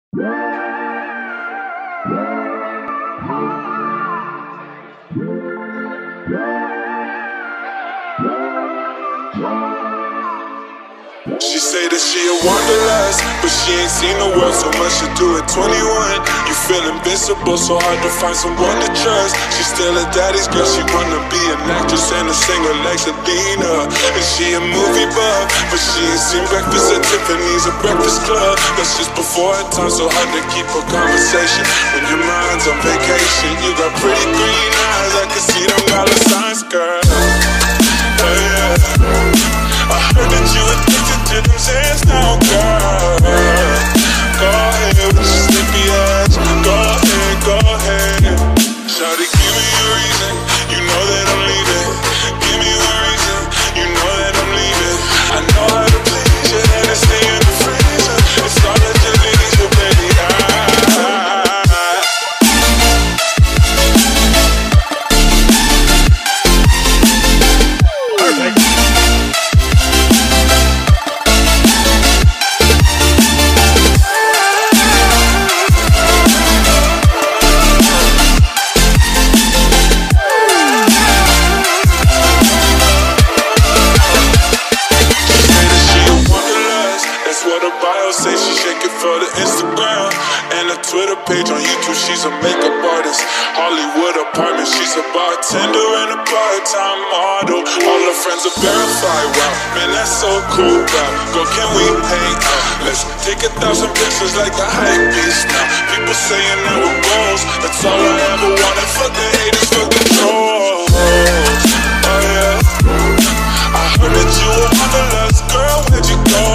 She say that she a wanderlust, but she ain't seen the world so much to do at 21. You feel invincible, so hard to find someone to trust. She still a daddy's girl, she wanna be an actress and a singer like Selena. And she a movie buff, but she ain't seen Breakfast at Tiffany's or Breakfast Club. That's just before her time, so hard to keep a conversation when your mind's on vacation. You got pretty green eyes, I can see them dollar signs, girl. Oh yeah, I heard that you addicted to them Zans now, girl. Go ahead with your sleepy ass. Go ahead, go ahead. Shawty, give me a reason. You know that I'm leaving. Give me a reason. You know that I'm leaving. I know how to please you, and it's stay in the freezer. It's all that you need, you baby. Say she shake it for the Instagram and a Twitter page on YouTube. She's a makeup artist, Hollywood apartment. She's a bartender and a part-time model. All her friends are verified. Wow, man, that's so cool. Wow, girl, can we hang out? Let's take 1,000 pictures like a hype beast now. People saying that we're goals. That's all I ever wanted. Fuck the haters, fuck the trolls. Oh yeah, I heard that you were wanderlust, girl. Where'd you go?